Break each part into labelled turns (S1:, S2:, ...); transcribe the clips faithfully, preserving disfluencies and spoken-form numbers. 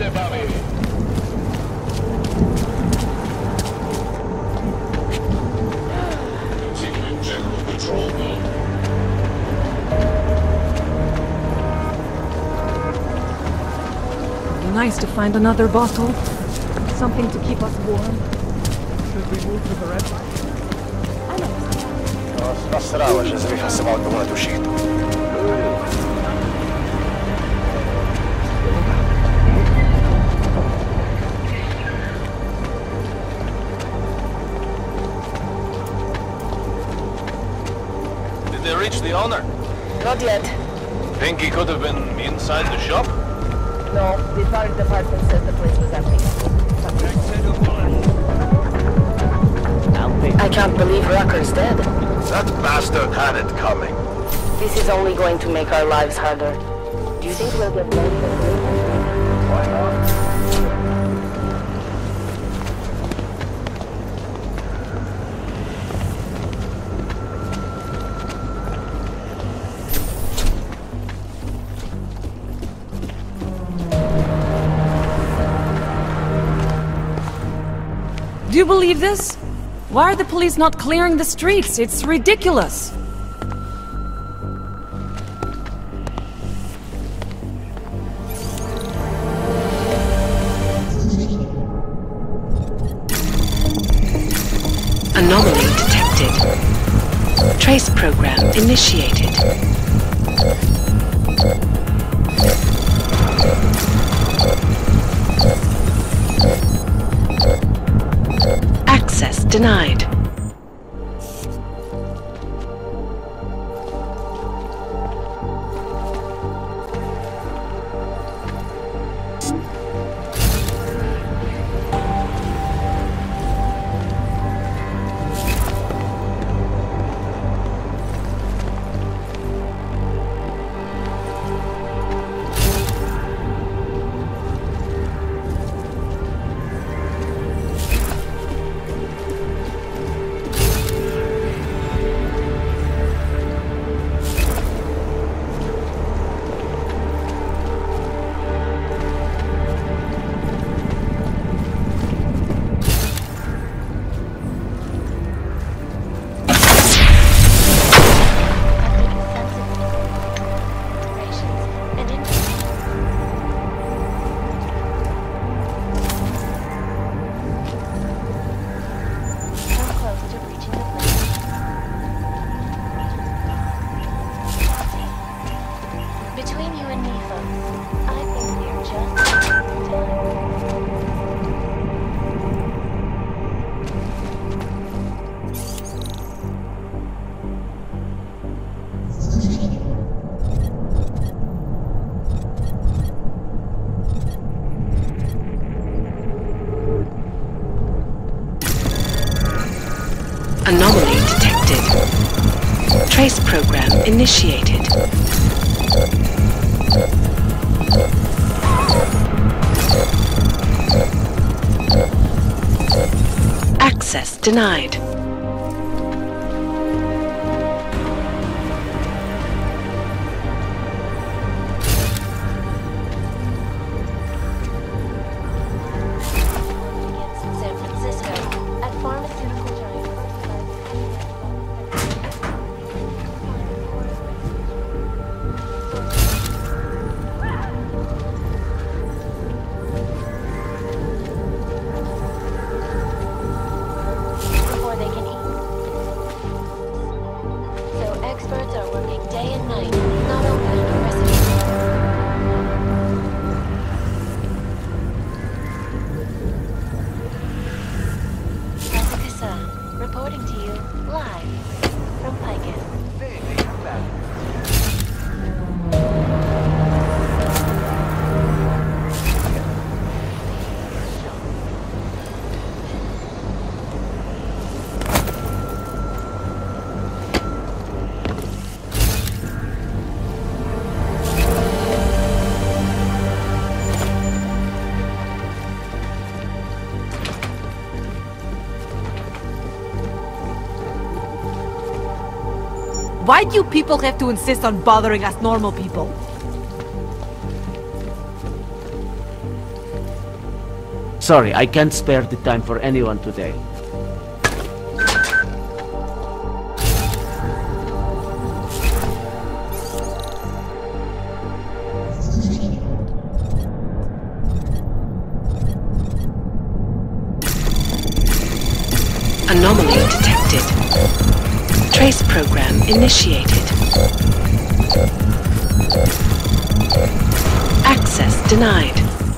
S1: Nice to find another bottle. Something to keep us warm.
S2: Should we move to the red light?
S3: Nasrała, że zwyhasował do ładu shitu.
S4: Did they reach the owner?
S5: Not yet.
S4: Think he could have been inside the shop?
S5: No, the fire department said the place was empty. I can't believe Rucker's dead.
S3: That bastard had it coming.
S5: This is only going to make our lives harder. Do you think we'll get blamed for this?
S3: Why not?
S1: Do you believe this? Why are the police not clearing the streets? It's ridiculous.
S6: Anomaly detected. Trace program initiated. Access denied. Anomaly detected. Trace program initiated. Access denied.
S1: Why do you people have to insist on bothering us normal people?
S7: Sorry, I can't spare the time for anyone today.
S6: Anomaly detected. Trace program initiated. Access denied.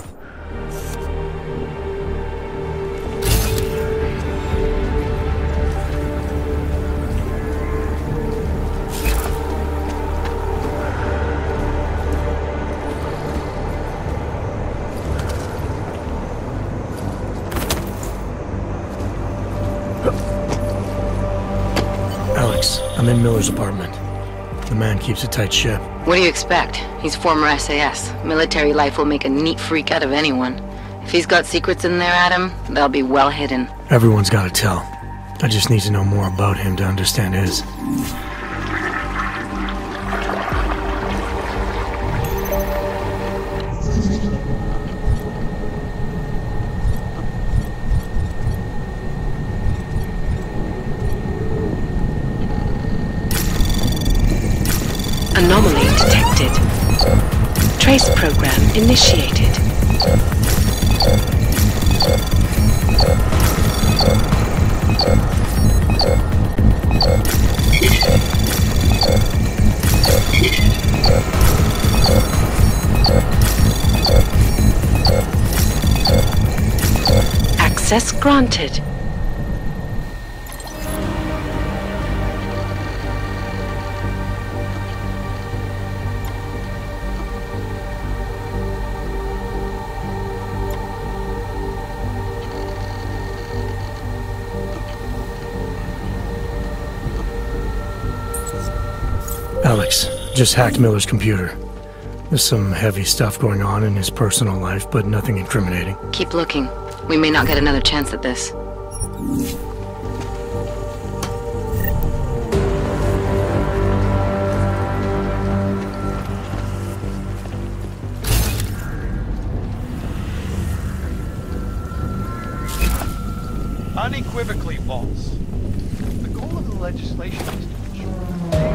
S8: I'm in Miller's apartment. The man keeps a tight ship.
S5: What do you expect? He's former S A S. Military life will make a neat freak out of anyone. If he's got secrets in there, Adam, they'll be well hidden.
S8: Everyone's got to tell. I just need to know more about him to understand his.
S6: Anomaly detected. Trace program initiated. Access granted.
S8: Alex, just hacked Miller's computer. There's some heavy stuff going on in his personal life, but nothing incriminating.
S5: Keep looking. We may not get another chance at this.
S2: Unequivocally false. The goal of the legislation is to ensure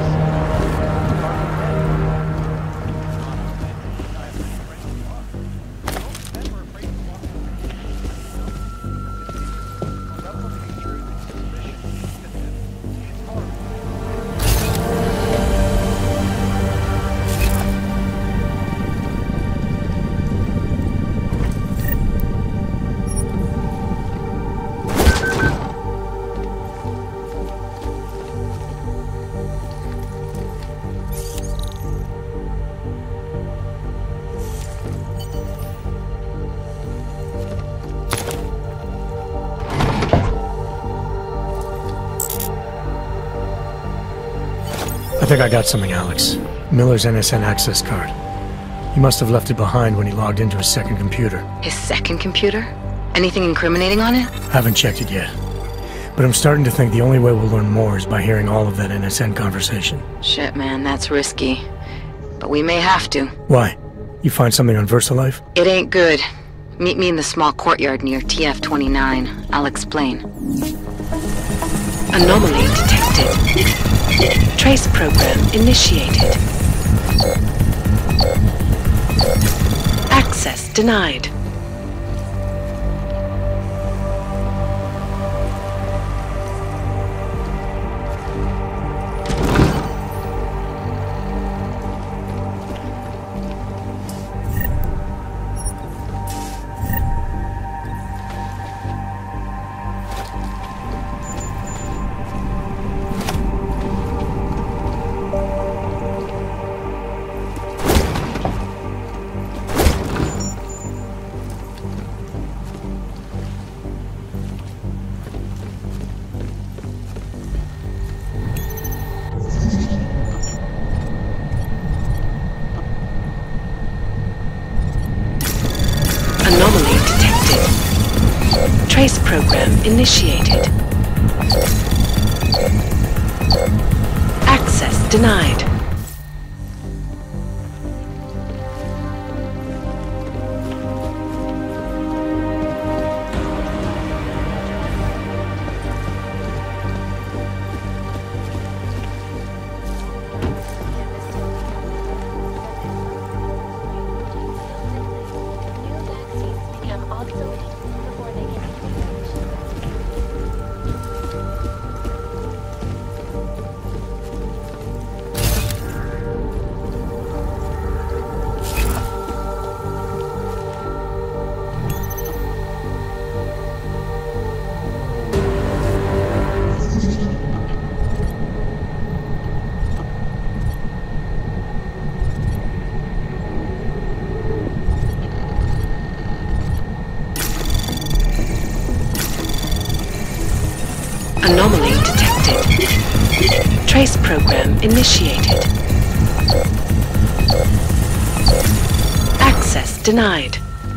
S8: I think I got something, Alex. Miller's N S N access card. He must have left it behind when he logged into his second computer.
S5: His second computer? Anything incriminating on it?
S8: Haven't checked it yet. But I'm starting to think the only way we'll learn more is by hearing all of that N S N conversation.
S5: Shit, man, that's risky. But we may have to.
S8: Why? You find something on VersaLife?
S5: It ain't good. Meet me in the small courtyard near T F twenty-nine. I'll explain.
S6: Anomaly detected. Trace program initiated. Access denied. Anomaly detected. Trace program initiated. Access denied. Trace program initiated. Access denied.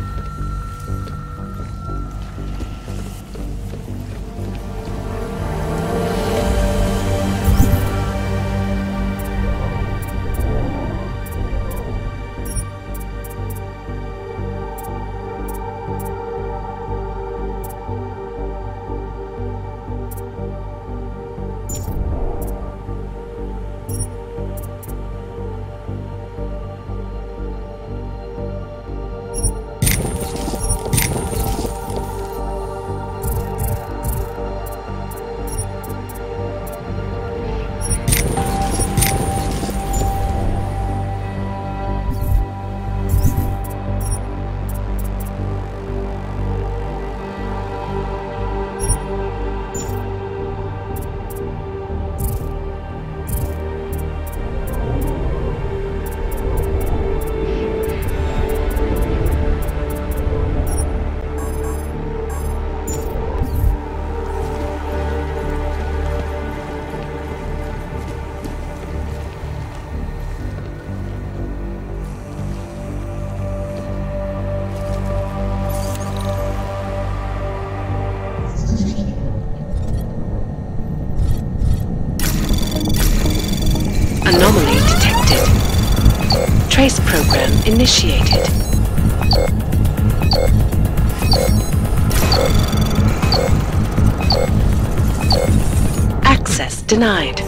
S6: Anomaly detected. Trace program initiated. Access denied.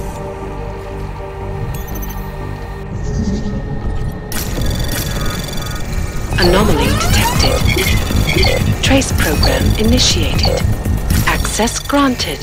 S6: Anomaly detected. Trace program initiated. Access granted.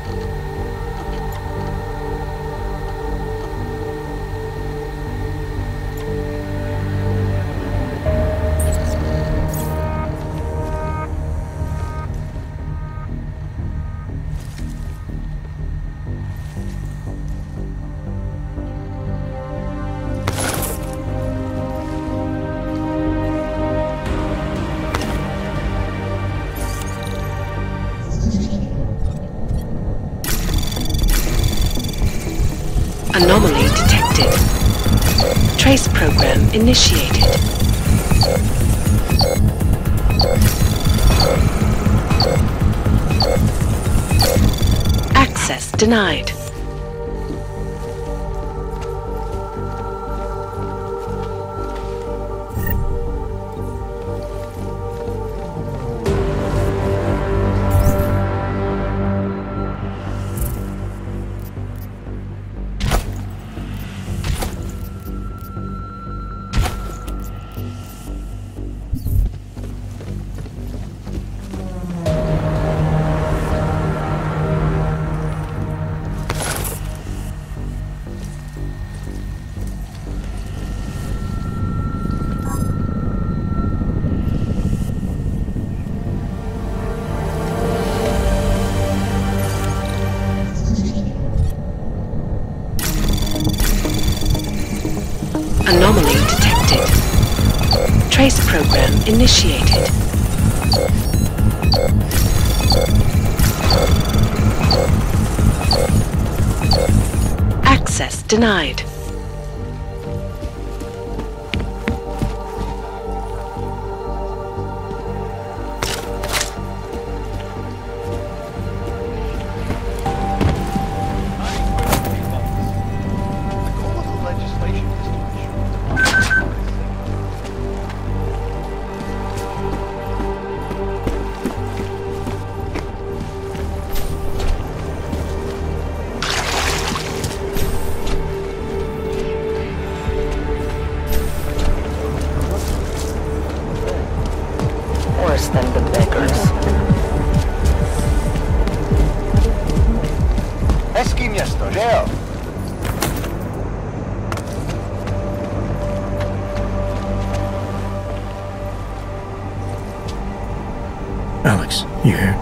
S6: Anomaly detected. Trace program initiated. Access denied. Anomaly detected. Trace program initiated. Access denied.
S5: Worse than the beggars.
S3: Hezký město, že jo?
S8: Alex, you here?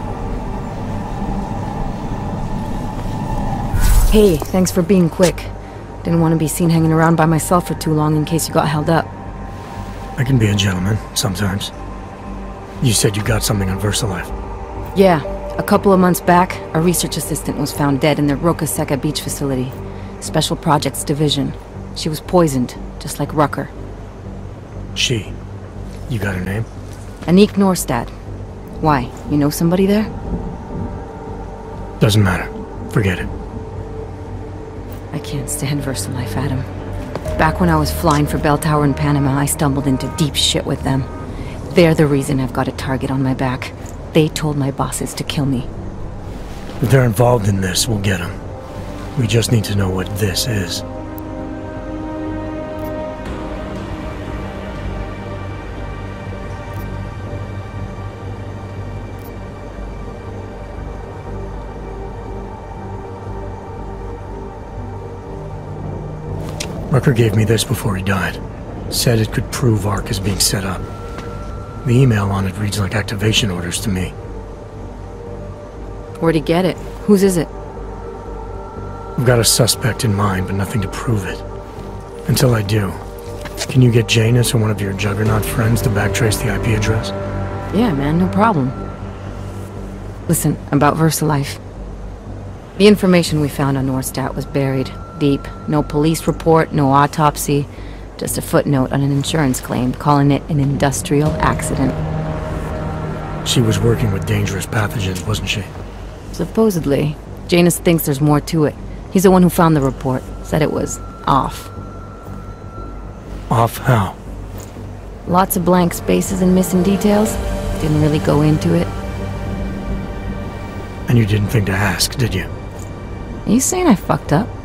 S1: Hey, thanks for being quick. Didn't want to be seen hanging around by myself for too long in case you got held up.
S8: I can be a gentleman, sometimes. You said you got something on VersaLife.
S1: Yeah, a couple of months back, a research assistant was found dead in the Roca Seca beach facility.
S5: Special Projects Division. She was poisoned, just like Rucker.
S8: She. You got her name?
S5: Anik Norstad. Why? You know somebody there?
S8: Doesn't matter. Forget it.
S5: I can't stand VersaLife, Adam. Back when I was flying for Bell Tower in Panama, I stumbled into deep shit with them. They're the reason I've got a target on my back. They told my bosses to kill me.
S8: If they're involved in this, we'll get them. We just need to know what this is. Rucker gave me this before he died. Said it could prove Ark is being set up. The email on it reads like activation orders to me.
S5: Where'd he get it? Whose is it?
S8: I've got a suspect in mind, but nothing to prove it. Until I do, can you get Janus or one of your Juggernaut friends to backtrace the I P address?
S5: Yeah, man, no problem. Listen, about VersaLife. The information we found on Norstad was buried deep. No police report, no autopsy. Just a footnote on an insurance claim, calling it an industrial accident.
S8: She was working with dangerous pathogens, wasn't she?
S5: Supposedly. Janus thinks there's more to it. He's the one who found the report. Said it was off.
S8: Off how?
S5: Lots of blank spaces and missing details. Didn't really go into it.
S8: And you didn't think to ask, did you?
S5: Are you saying I fucked up?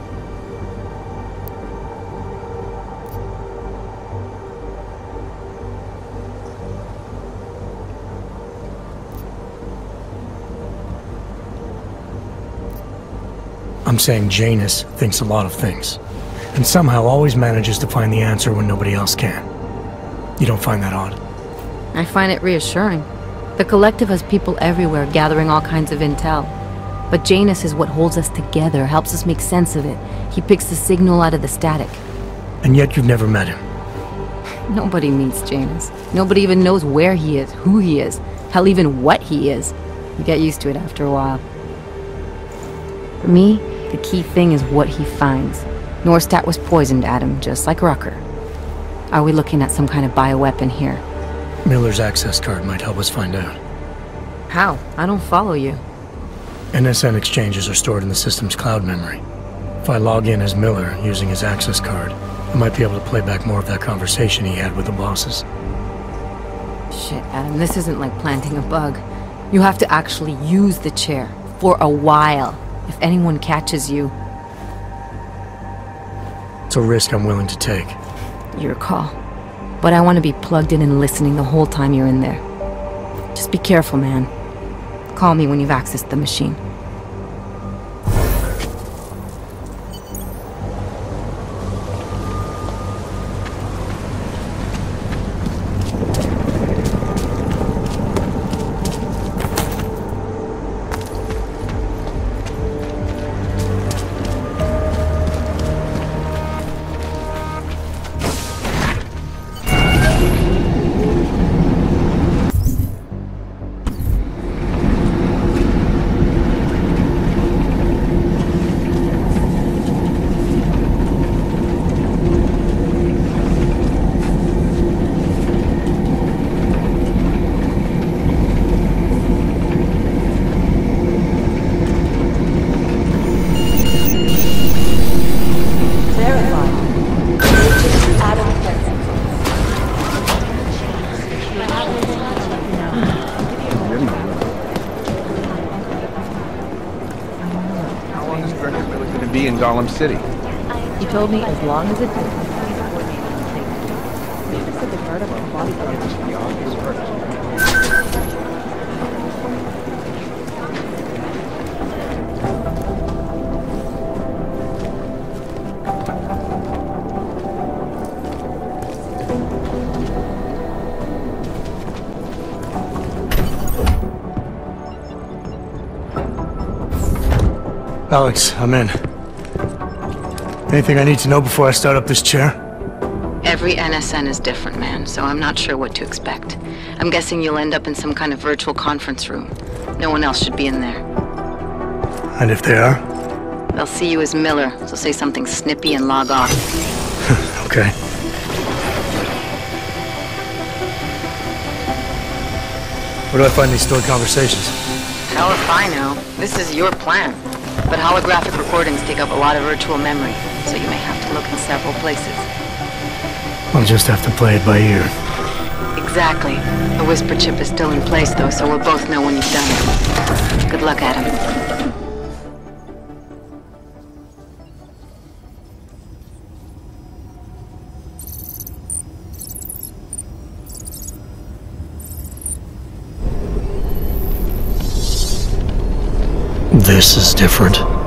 S8: I'm saying Janus thinks a lot of things, and somehow always manages to find the answer when nobody else can. You don't find that odd?
S5: I find it reassuring. The Collective has people everywhere gathering all kinds of intel. But Janus is what holds us together, helps us make sense of it. He picks the signal out of the static.
S8: And yet you've never met him.
S5: Nobody meets Janus. Nobody even knows where he is, who he is, hell, even what he is. You get used to it after a while. For me, the key thing is what he finds. Norstad was poisoned, Adam, just like Rucker. Are we looking at some kind of bioweapon here?
S8: Miller's access card might help us find out.
S5: How? I don't follow you.
S8: N S N exchanges are stored in the system's cloud memory. If I log in as Miller using his access card, I might be able to play back more of that conversation he had with the bosses.
S5: Shit, Adam, this isn't like planting a bug. You have to actually use the chair. For a while. If anyone catches you...
S8: It's a risk I'm willing to take.
S5: Your call. But I want to be plugged in and listening the whole time you're in there. Just be careful, man. Call me when you've accessed the machine.
S2: City.
S1: He told me as long as it took. Maybe said the guard about the body guard.
S8: Alex, I'm in. Anything I need to know before I start up this chair?
S5: Every N S N is different, man, so I'm not sure what to expect. I'm guessing you'll end up in some kind of virtual conference room. No one else should be in there.
S8: And if they are?
S5: They'll see you as Miller, so say something snippy and log off.
S8: Okay. Where do I find these stored conversations?
S5: Hell if I know. This is your plan. But holographic recordings take up a lot of virtual memory, so you may have to look in several places.
S8: I'll just have to play it by ear.
S5: Exactly. The whisper chip is still in place, though, so we'll both know when you've done it. Good luck, Adam.
S8: This is different.